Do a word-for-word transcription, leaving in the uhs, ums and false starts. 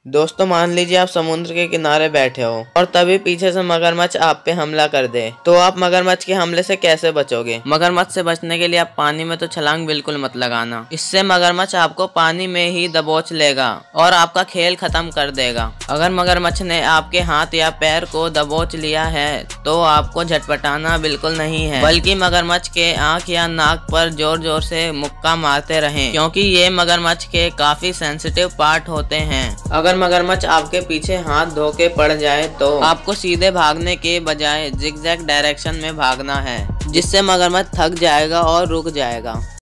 दोस्तों मान लीजिए आप समुद्र के किनारे बैठे हो और तभी पीछे से मगरमच्छ आप पे हमला कर दे, तो आप मगरमच्छ के हमले से कैसे बचोगे। मगरमच्छ से बचने के लिए आप पानी में तो छलांग बिल्कुल मत लगाना। इससे मगरमच्छ आपको पानी में ही दबोच लेगा और आपका खेल खत्म कर देगा। अगर मगरमच्छ ने आपके हाथ या पैर को दबोच लिया है तो आपको झटपटाना बिल्कुल नहीं है, बल्कि मगरमच्छ के आँख या नाक पर जोर जोर से मुक्का मारते रहें, क्योंकि ये मगरमच्छ के काफी सेंसिटिव पार्ट होते हैं। अगर मगरमच्छ आपके पीछे हाथ धो के पड़ जाए तो आपको सीधे भागने के बजाय जिगजैग डायरेक्शन में भागना है, जिससे मगरमच्छ थक जाएगा और रुक जाएगा।